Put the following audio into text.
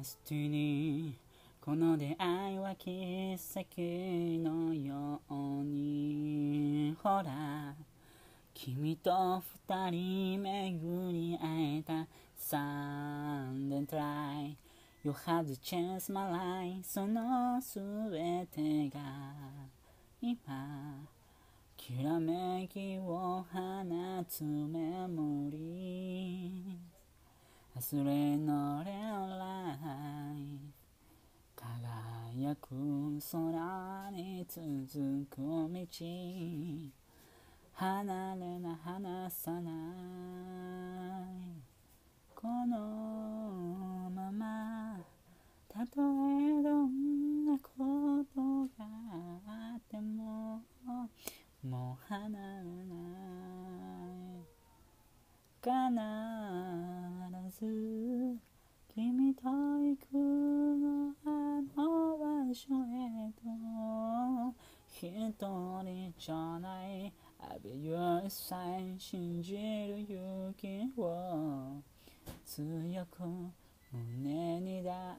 スティニー、この出会いは奇跡のように、ほら君と二人巡り会えた Sun and Try You had to change my life そのすべてが今きらめきを放つメモリー忘れのレオライ輝く空に続く道離れな離さないこのままたとえどんなことがあってももう離れない必ず君と行くのあの場所へと一人じゃない I'll be your sign 信じる勇気を強く胸に抱